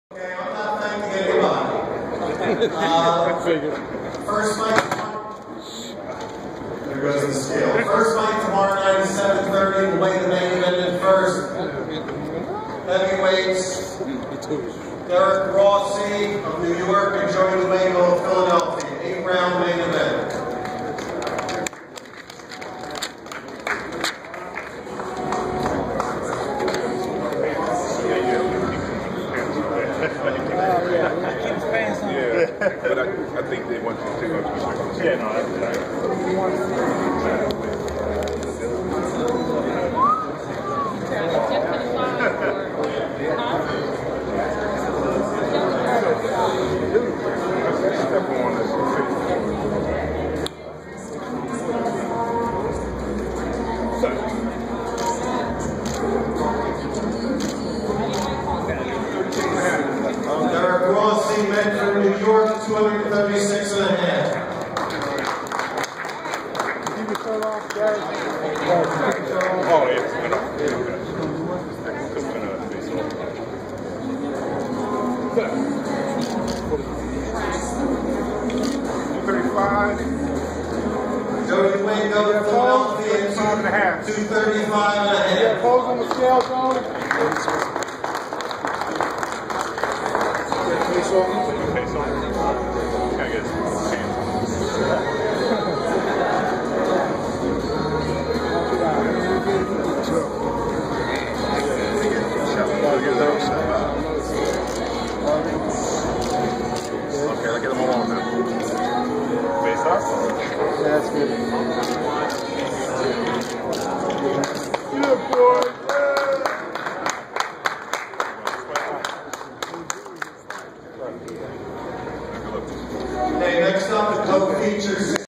Okay, I'm not thanking anybody. First fight, there goes the scale. First fight tomorrow night is 7:30. We'll weigh the main event in first. Heavyweights, Derric Rossy of New York and Dawejko of Philadelphia. 8-round main event. But I think they want to take out the restrictions. Yeah, no, that's Derric Rossy, men from New York, 236 and a half. Oh, yeah. 235. Dawejko of Philadelphia, 235 and a half. Close on the scale, Tony. Okay, I'll get them all on now. Face up? That's good. Yeah, boy. Hey, next up, the co-features.